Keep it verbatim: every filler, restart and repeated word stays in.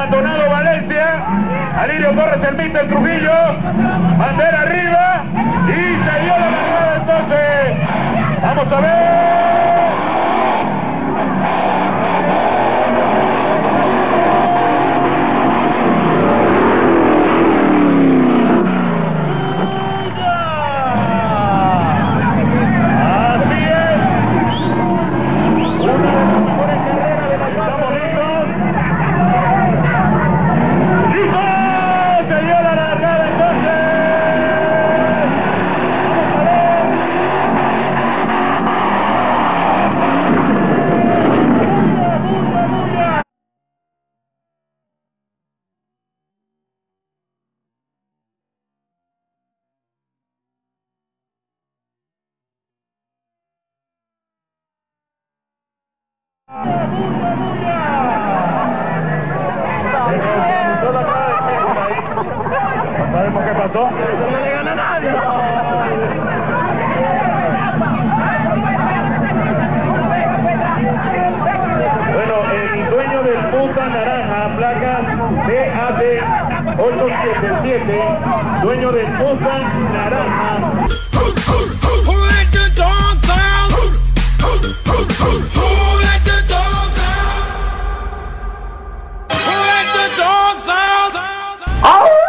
Maldonado Valencia. Alirio Torres, el mister Trujillo. Bandera arriba. Y se dio la largada entonces. Vamos a ver. No sabemos qué pasó. No le gana a nadie. Bueno, el dueño del Puta Naranja, placas D A D ocho siete siete, dueño del Puta Naranja. Oh!